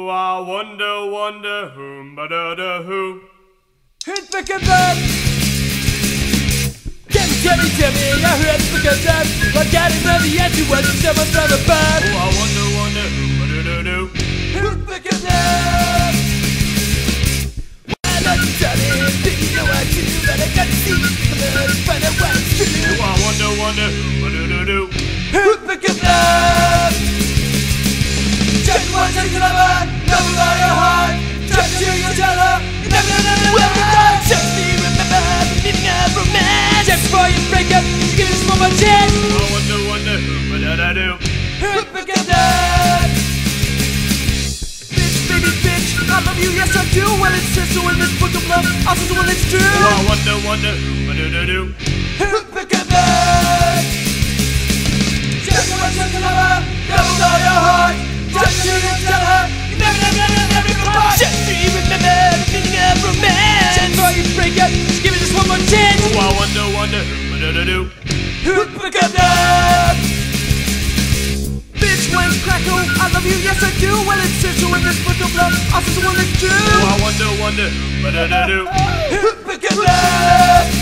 I wonder whom, who. Who's bigger than? Tell me, I heard it's bigger than. I got it on the edge, you want to tell my brother bad. I wonder who. Who's bigger than? Why not you tell me? Do you know what to do? But I gotta see. Come on, find out what it's true. I wonder who. Who's bigger than? Just one take another, never lie your heart. Just to your teller, never die. Just me remember the meaning of romance. Just before you break up, you give us one more chance. I wonder who. Who's bigger than? Bitch, baby, bitch, I love you, yes I do. Well, it's just so in this book of love, also so well it's true. I wonder who. Who's bigger than? Just one take another, never lie your heart. Just to your teller, you never goodbye. Just do you remember the meaning of romance? Just before you break up, give it just one more chance. I wonder who. Who's bigger than? Bitch, when's crackle? I love you, yes I do. Well, it's just so in this book of love, also the one that's true. I wonder who. Who's bigger than?